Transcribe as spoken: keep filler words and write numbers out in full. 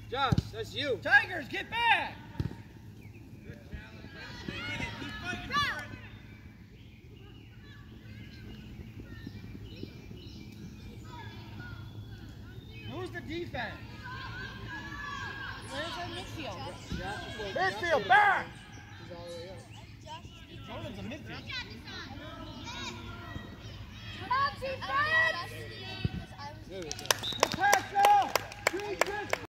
Josh, that's you. Tigers, get back! Who's the defense? Where's our midfield? Midfield, back! He's all the way up. Jordan's a midfield. Come on, defense! There we go. Good pass now! Good, good.